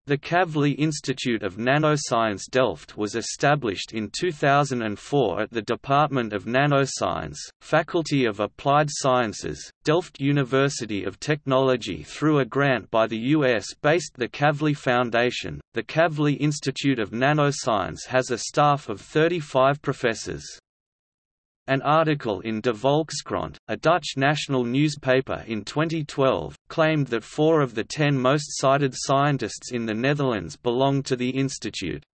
The Kavli Institute of Nanoscience Delft was established in 2004 at the Department of Nanoscience, Faculty of Applied Sciences, Delft University of Technology through a grant by the US-based the Kavli Foundation. The Kavli Institute of Nanoscience has a staff of 35 professors. An article in De Volkskrant, a Dutch national newspaper in 2012, claimed that 4 of the 10 most cited scientists in the Netherlands belong to the institute.